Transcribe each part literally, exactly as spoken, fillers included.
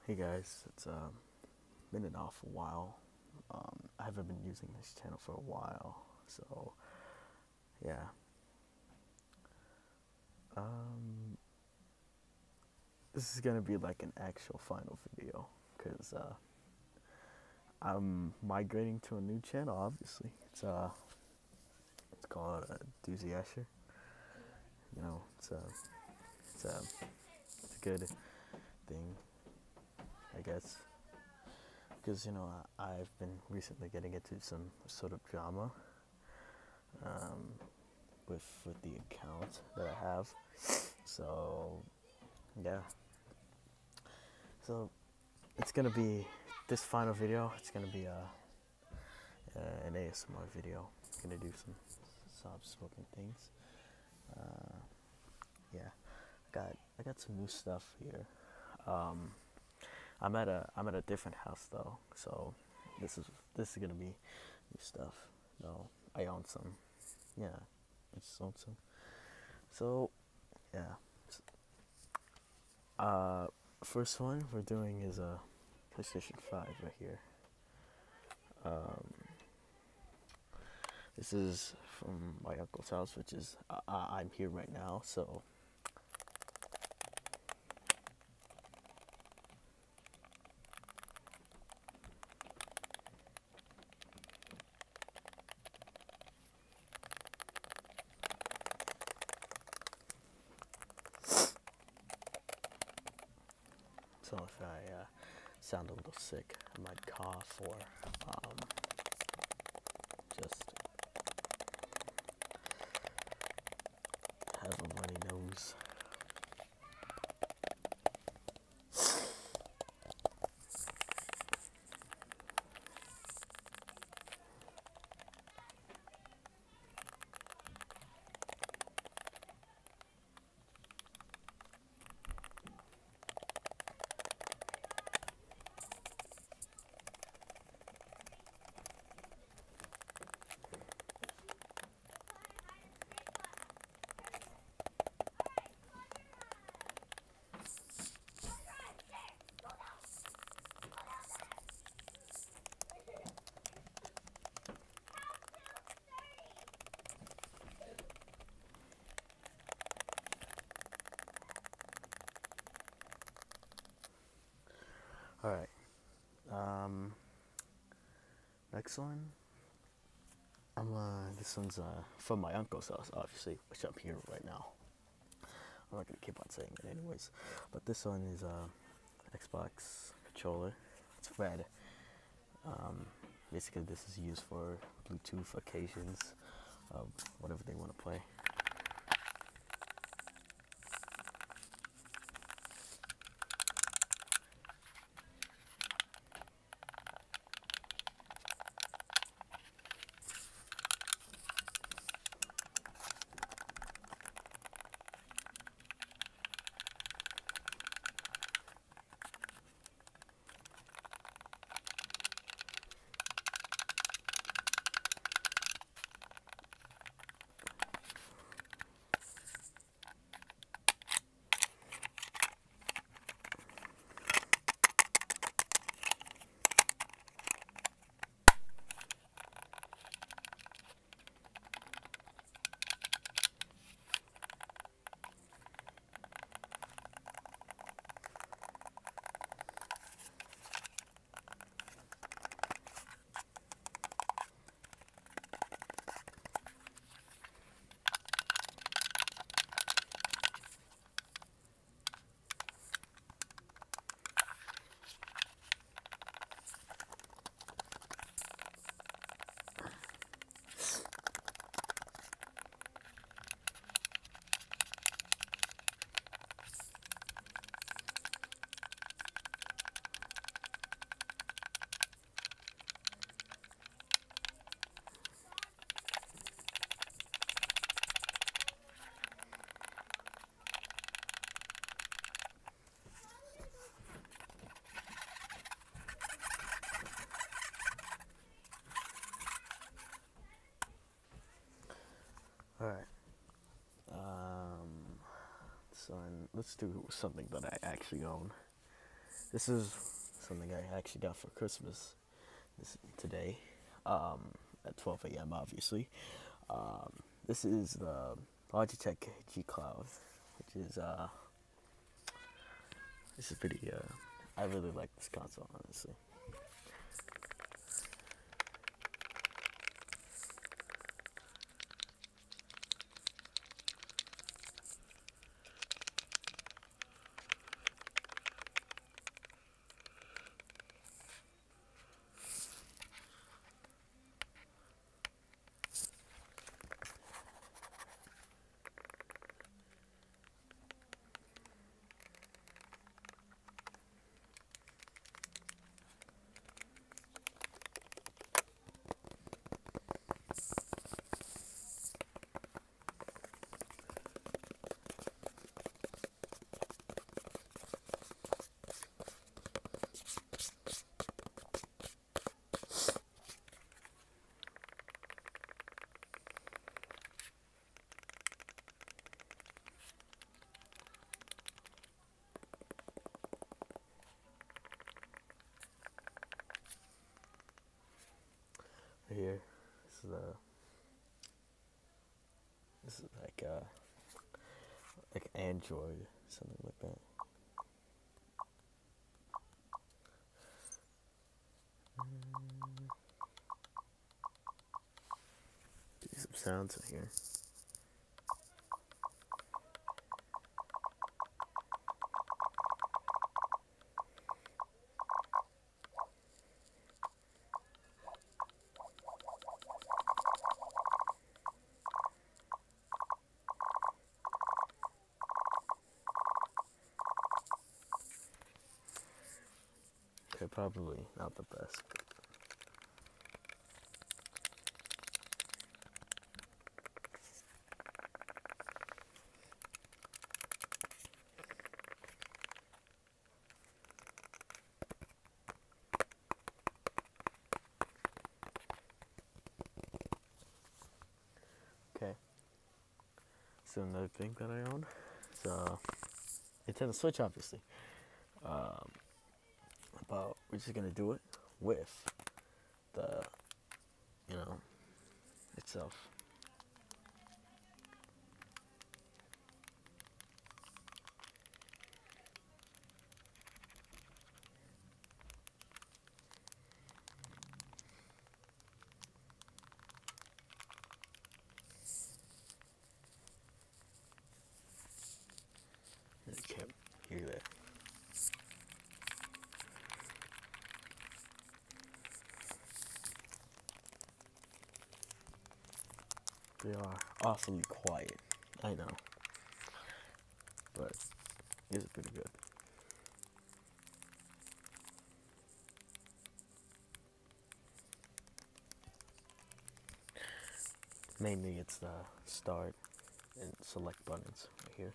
Hey guys, it's um, been an awful while. Um, I haven't been using this channel for a while, so yeah. Um, this is gonna be like an actual final video because uh, I'm migrating to a new channel. Obviously, it's uh, it's called uh, Doozy Asher. You know, it's a, it's a, it's a good thing, I guess, because you know I, I've been recently getting into some sort of drama. Um, with with the account that I have. So yeah. So it's gonna be this final video. It's gonna be a, uh, an A S M R video. I'm gonna do some soft spoken things. Uh, yeah, got I got some new stuff here. Um, I'm at a I'm at a different house though, so this is this is gonna be new stuff. No, I own some. Yeah, I just own some. So yeah. Uh, first one we're doing is a PlayStation five right here. Um, this is from my uncle's house, which is uh, I'm here right now. So so if I uh, sound a little sick, I might cough or um, just have a runny nose. All right. Um, next one. I'm uh, this one's uh from my uncle's house, obviously, which I'm here right now. I'm not gonna keep on saying it anyways, but this one is a uh, Xbox controller. It's red. Um, basically, this is used for Bluetooth occasions of whatever they want to play. All right. Um, so let's do something that I actually own. This is something I actually got for Christmas this today, um, at twelve a m obviously. Um, this is the Logitech G Cloud, which is uh, this is pretty. Uh, I really like this console, honestly. Here, this is the. This is like uh, like Android, something like that. Do some sounds in here. They're probably not the best. Okay. So another thing that I own is uh, Nintendo Switch, obviously. Um, but we're just gonna do it with the, you know, itself. Okay, hear that. They are awfully quiet, I know, but it's pretty good. Mainly it's the start and select buttons right here.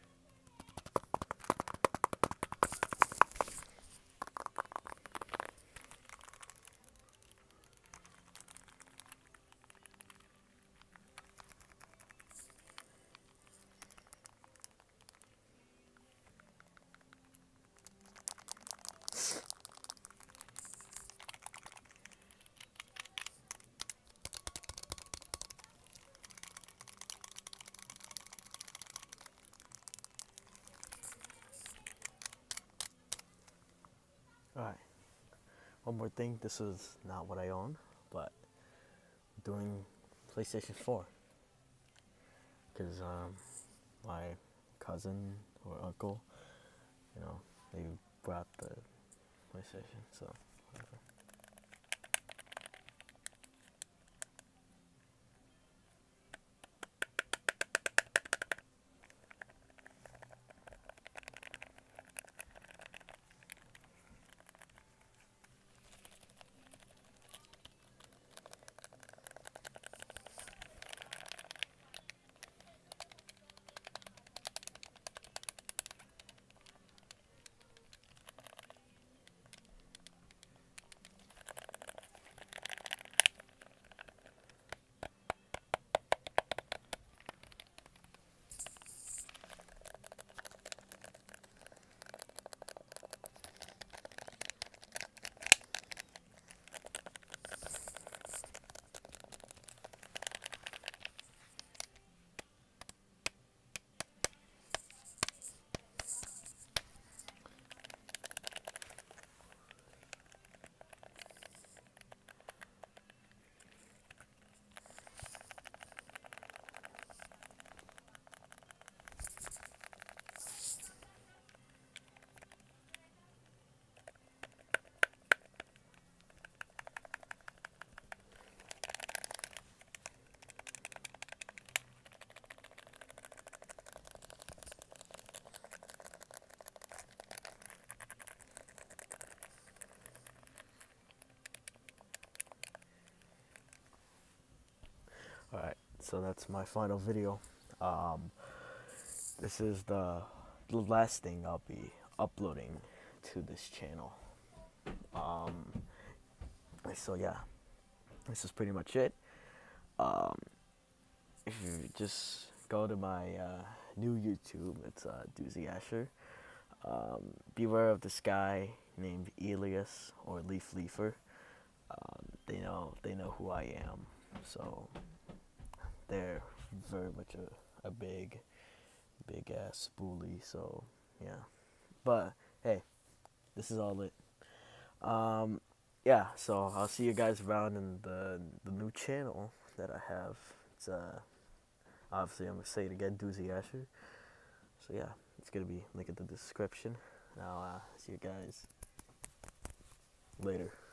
Alright, one more thing, this is not what I own, but I'm doing PlayStation four. Because um, my cousin or uncle, you know, they brought the PlayStation, so whatever. so that's my final video. Um, this is the, the last thing I'll be uploading to this channel. Um, so yeah, this is pretty much it. Um, if you just go to my uh, new YouTube, it's uh, Doozy Asher. Um, beware of this guy named Elias or Leaf Leafer. Um, they know they know who I am, so they're very much a, a big, big ass bully. So yeah, but hey, this is all it. Um, yeah, so I'll see you guys around in the the new channel that I have. It's uh, obviously I'm gonna say it again, Doozy Asher. So yeah, it's gonna be link in the description. And I'll uh, see you guys later.